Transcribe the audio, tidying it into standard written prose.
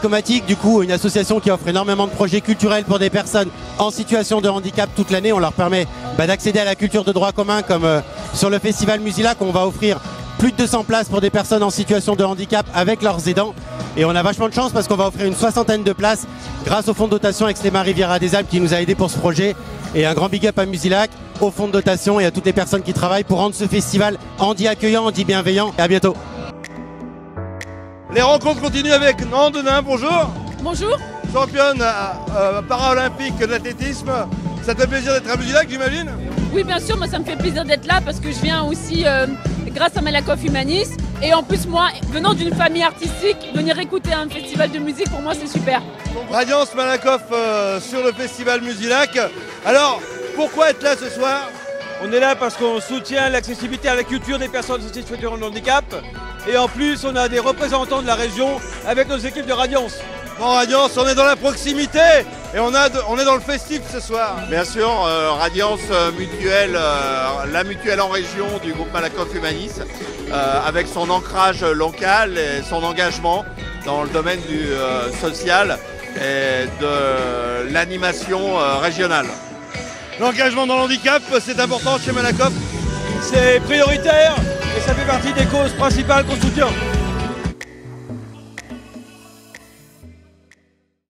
Dracomatique, du coup une association qui offre énormément de projets culturels pour des personnes en situation de handicap toute l'année. On leur permet d'accéder à la culture de droit commun, comme sur le festival Musilac, on va offrir plus de 200 places pour des personnes en situation de handicap avec leurs aidants. Et on a vachement de chance parce qu'on va offrir une 60aine de places grâce au fonds de dotation Extrema Riviera des Alpes qui nous a aidés pour ce projet. Et un grand big up à Musilac, au fonds de dotation et à toutes les personnes qui travaillent pour rendre ce festival handi accueillant, handi bienveillant. Et à bientôt. Les rencontres continuent avec Nan Denain, bonjour. Bonjour. Championne paralympique d'athlétisme. Ça te fait plaisir d'être à Musilac, j'imagine? Oui, bien sûr, moi ça me fait plaisir d'être là parce que je viens aussi grâce à Malakoff Humanis. Et en plus, moi, venant d'une famille artistique, venir écouter un festival de musique, pour moi, c'est super. Radiance Malakoff sur le festival Musilac. Alors, pourquoi être là ce soir? On est là parce qu'on soutient l'accessibilité à la culture des personnes en situation de handicap. Et en plus, on a des représentants de la région avec nos équipes de Radiance. Bon, Radiance, on est dans la proximité et on est dans le festif ce soir. Bien sûr, Radiance Mutuelle, la mutuelle en région du groupe Malakoff Humanis, avec son ancrage local et son engagement dans le domaine du social et de l'animation régionale. L'engagement dans le handicap, c'est important chez Malakoff. C'est prioritaire et ça fait partie des causes principales qu'on soutient.